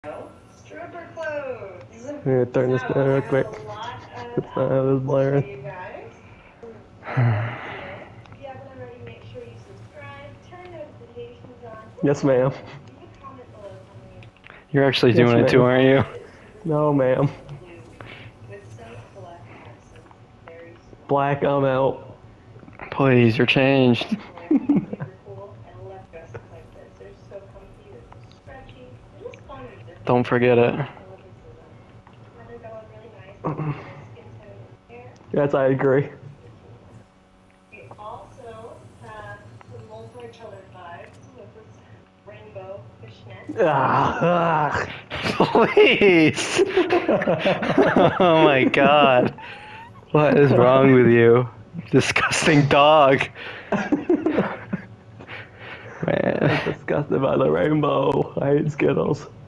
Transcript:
Stripper clothes. I'm gonna turn this down real quick. It's not how this blaring. You guys. If you haven't already, make sure you subscribe, turn notifications on. Yes, ma'am. Leave a comment below telling me You're actually doing it ma'am. too, aren't you? No, ma'am. with some black accent. Very Black, I'm out. Please, you're changed. cool and left dresses like this. They're so comfy, they're so stretchy. They're just fun and different. Don't forget it. Another go really nice skin tone hair. Yes, I agree. We also have some multicolored vibes with this rainbow fishnet. Ah, Please! Oh my god. What is wrong with you? Disgusting dog. Man. I'm disgusted by the rainbow. I hate Skittles.